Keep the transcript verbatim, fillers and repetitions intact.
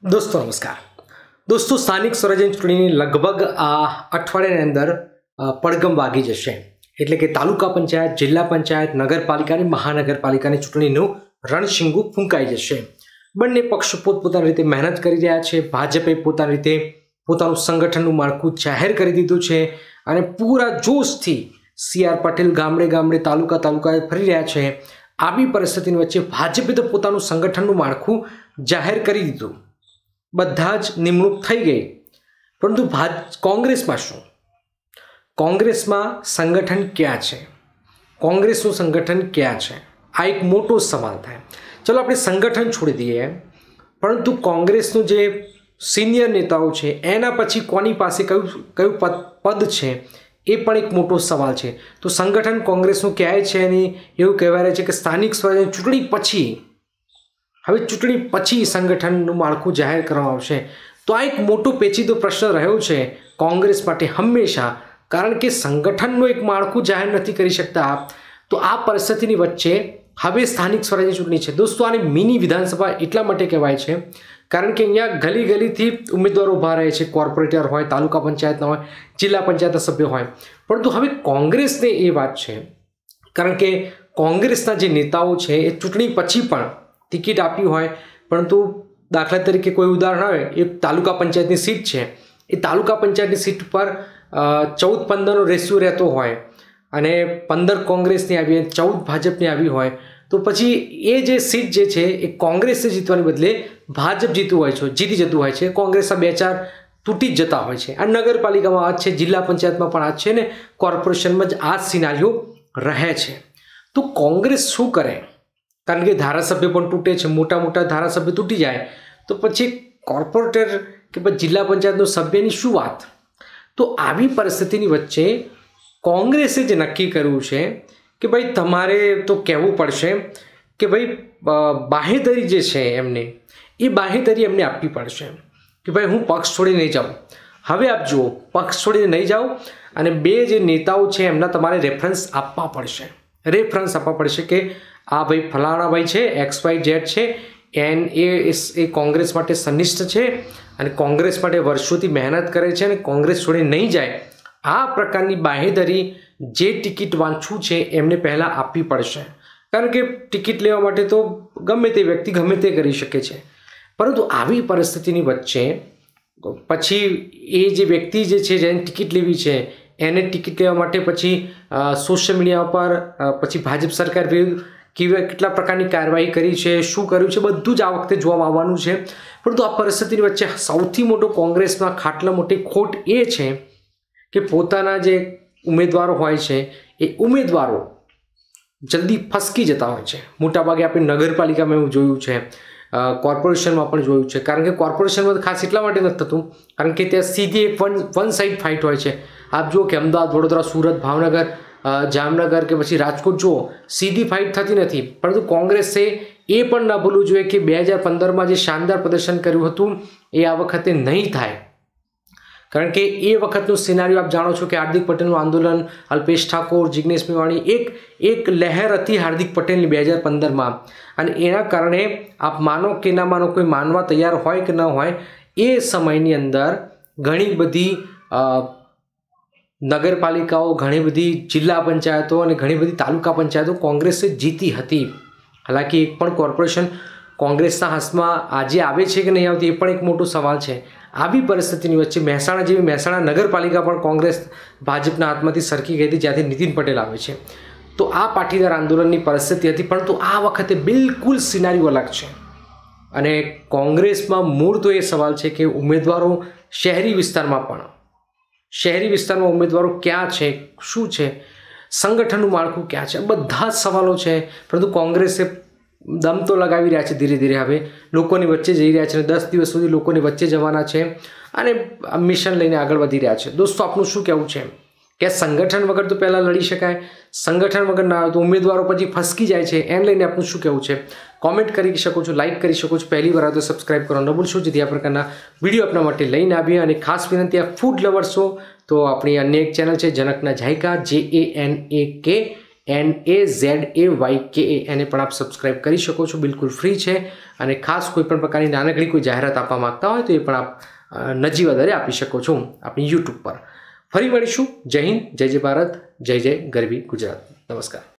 दोस्तों नमस्कार। दोस्तों स्थानिक स्वराज्यની ચૂંટણીની લગભગ આ અઠવાડિયાની અંદર પડઘમ વાગી જશે, એટલે કે તાલુકા પંચાયત, જિલ્લા પંચાયત, નગરપાલિકા અને મહાનગરપાલિકાની ચૂંટણીનું રણશીંગુ ફૂંકાઈ જશે। બંને પક્ષ પોતપોતાની રીતે મહેનત કરી રહ્યા છે। ભાજપે પોતાની રીતે પોતાનું સંગઠનનું માળખું જાહેર કરી દીધું છે અને પૂરા જોશથી સી આર પટેલ ગામડે ગામડે તાલુકા તાલુકાએ ફરી રહ્યા છે। આવી પરિસ્થિતિની વચ્ચે ભાજપે તો પોતાનું સંગઠનનું માળખું જાહેર કરી દીધું, બધા જ નિમણૂક થઈ ગઈ, પરંતુ ભાજ કોંગ્રેસમાં શું? કોંગ્રેસમાં સંગઠન ક્યાં છે? કોંગ્રેસનું સંગઠન ક્યાં છે? આ એક મોટો સવાલ થાય। ચલો આપણે સંગઠન છોડી દઈએ, પરંતુ કોંગ્રેસનું જે સિનિયર નેતાઓ છે એના પછી કોની પાસે કયું કયું પદ પદ છે એ પણ એક મોટો સવાલ છે। તો સંગઠન કોંગ્રેસનું ક્યાંય છે નહીં એવું કહેવાય છે કે સ્થાનિક સ્વરાજ્યની ચૂંટણી પછી હવે ચૂંટણી પછી સંગઠનનું માળખું જાહેર કરવામાં આવશે। તો આ એક મોટો પેચીદો પ્રશ્ન રહ્યો છે કોંગ્રેસ માટે હંમેશા, કારણ કે સંગઠનનું એક માળખું જાહેર નથી કરી શકતા। તો આ પરિસ્થિતિની વચ્ચે હવે સ્થાનિક સ્વરાજ્યની ચૂંટણી છે। દોસ્તો આને મિની વિધાનસભા એટલા માટે કહેવાય છે કારણ કે અહીંયા ગલી ગલીથી ઉમેદવારો ઊભા રહે છે, કોર્પોરેટર હોય, તાલુકા પંચાયતના હોય, જિલ્લા પંચાયતના સભ્ય હોય। પરંતુ હવે કોંગ્રેસને એ વાત છે, કારણ કે કોંગ્રેસના જે નેતાઓ છે એ ચૂંટણી પછી પણ ટિકિટ આપી હોય, પરંતુ દાખલા તરીકે કોઈ ઉદાહરણ આવે, એ તાલુકા પંચાયતની સીટ છે, એ તાલુકા પંચાયતની સીટ પર ચૌદ પંદરનો રેશિયો રહેતો હોય અને પંદર કોંગ્રેસની આવી હોય, ચૌદ ભાજપની આવી હોય, તો પછી એ જે સીટ જે છે એ કોંગ્રેસે જીતવાને બદલે ભાજપ જીતવું હોય છે, જીતી જતું હોય છે। કોંગ્રેસના બે ચાર તૂટી જ જતા હોય છે। આ નગરપાલિકામાં આ જ છે, જિલ્લા પંચાયતમાં પણ આ જ છે ને કોર્પોરેશનમાં જ આ જ સિનારીઓ રહે છે। તો કોંગ્રેસ શું કરે? કારણ કે ધારાસભ્ય પણ તૂટે છે, મોટા મોટા ધારાસભ્ય તૂટી જાય તો પછી કોર્પોરેટર કે પછી જિલ્લા પંચાયતનો સભ્યની શું વાત? તો આવી પરિસ્થિતિની વચ્ચે કોંગ્રેસે જે નક્કી કર્યું છે કે ભાઈ તમારે તો કહેવું પડશે કે ભાઈ બાહેધરી જે છે એમને એ બાહેધરી એમને આપવી પડશે કે ભાઈ હું પક્ષ છોડી નહીં જાઉં। હવે આપ જુઓ, પક્ષ છોડીને નહીં જાઓ અને બે જે નેતાઓ છે એમના તમારે રેફરન્સ આપવા પડશે, રેફરન્સ આપવા પડશે કે આ ભાઈ ફલાણા ભાઈ છે, એક્સ વાય ઝેડ છે, એન એ એ કોંગ્રેસ માટે સનિષ્ઠ છે અને કોંગ્રેસ માટે વર્ષોથી મહેનત કરે છે અને કોંગ્રેસ છોડી નહીં જાય। આ પ્રકારની બાહેધરી જે ટિકિટ વાંચવું છે એમને પહેલાં આપવી પડશે, કારણ કે ટિકિટ લેવા માટે તો ગમે તે વ્યક્તિ ગમે તે કરી શકે છે। પરંતુ આવી પરિસ્થિતિની વચ્ચે પછી એ જે વ્યક્તિ જે છે જેને ટિકિટ લેવી છે એને ટિકિટ લેવા માટે પછી સોશિયલ મીડિયા પર પછી ભાજપ સરકાર વિરુદ્ધ કેવા કેટલા પ્રકારની કાર્યવાહી કરી છે, શું કર્યું છે, બધું જ આ વખતે જોવામાં આવવાનું છે। પરંતુ આ પરિસ્થિતિની વચ્ચે સૌથી મોટો કોંગ્રેસમાં ખાટલા મોટી ખોટ એ છે કે પોતાના જે ઉમેદવારો હોય છે એ ઉમેદવારો જલ્દી ફસકી જતા હોય છે। મોટાભાગે આપણે નગરપાલિકામાં એવું જોયું છે, કોર્પોરેશનમાં પણ જોયું છે, કારણ કે કોર્પોરેશનમાં ખાસ એટલા માટે નથી થતું કારણ કે ત્યાં સીધી એક વન વન સાઇડ ફાઇટ હોય છે। આપ જુઓ કે અમદાવાદ, વડોદરા, સુરત, ભાવનગર, જામનગર કે પછી રાજકોટ જુઓ, સીધી ફાઇટ થતી નથી। પરંતુ કોંગ્રેસે એ પણ ન ભૂલવું જોઈએ કે બે હજાર પંદરમાં જે શાનદાર પ્રદર્શન કર્યું હતું એ આ વખતે નહીં થાય, કારણ કે એ વખતનું સિનારીઓ આપ જાણો છો કે હાર્દિક પટેલનું આંદોલન, અલ્પેશ ઠાકોર, જિગ્નેશ મેવાણી, એક એક લહેર હતી હાર્દિક પટેલની બે હજાર પંદરમાં અને એના કારણે આપ માનો કે ના માનો, કોઈ માનવા તૈયાર હોય કે ન હોય, એ સમયની અંદર ઘણી બધી નગરપાલિકાઓ, ઘણી બધી જિલ્લા પંચાયતો અને ઘણી બધી તાલુકા પંચાયતો કોંગ્રેસે જીતી હતી। હાલાકી એક પણ કોર્પોરેશન કોંગ્રેસના હાથમાં આજે આવે છે કે નહીં આવતી એ પણ એક મોટો સવાલ છે। આવી પરિસ્થિતિની વચ્ચે મહેસાણા જેવી મહેસાણા નગરપાલિકા પણ કોંગ્રેસ ભાજપના હાથમાંથી સરકી ગઈ હતી જ્યાંથી નીતિન પટેલ આવે છે। તો આ પાટીદાર આંદોલનની પરિસ્થિતિ હતી, પરંતુ આ વખતે બિલકુલ સિનારીઓ અલગ છે અને કોંગ્રેસમાં મૂળ તો એ સવાલ છે કે ઉમેદવારો શહેરી વિસ્તારમાં પણ શહેરી વિસ્તારમાં ઉમેદવારો ક્યાં છે, શું છે, સંગઠનનું માળખું ક્યાં છે, બધા જ સવાલો છે। પરંતુ કોંગ્રેસે દમ તો લગાવી રહ્યા છે, ધીરે ધીરે હવે લોકોની વચ્ચે જઈ રહ્યા છે અને દસ દિવસ સુધી લોકોની વચ્ચે જવાના છે અને મિશન લઈને આગળ વધી રહ્યા છે। દોસ્તો આપનું શું કહેવું છે કે સંગઠન વગર તો પહેલાં લડી શકાય, સંગઠન વગર ના આવે તો ઉમેદવારો પછી ફસકી જાય છે, એને લઈને આપનું શું કહેવું છે? કોમેન્ટ કરી શકો છો, લાઇક કરી શકો છો, પહેલી વાર આવે તો સબસ્ક્રાઈબ કરવાનું ન ભૂલશો જેથી આ પ્રકારના વિડીયો આપણા માટે લઈને આવીએ। અને ખાસ વિનંતી, આ ફૂડ લવર્સ છો તો આપણી અન્ય એક ચેનલ છે જનકના જાયકા, જે એ એન એ કે एन ए झेड ए वाय के ए એને પણ આપ સબસ્ક્રાઇબ કરી શકો છો, બિલકુલ ફ્રી છે। અને ખાસ કોઈ પણ પ્રકારની નાનકડી કોઈ જાહેરાત આપવા માંગતા હોય તો એ પણ આપ નજીવા દરે આપી શકો છો આપણી યુટ્યુબ પર। ફરી મળીશું। જય હિન્દ, જય જય ભારત, જય જય ગરવી ગુજરાત। નમસ્કાર।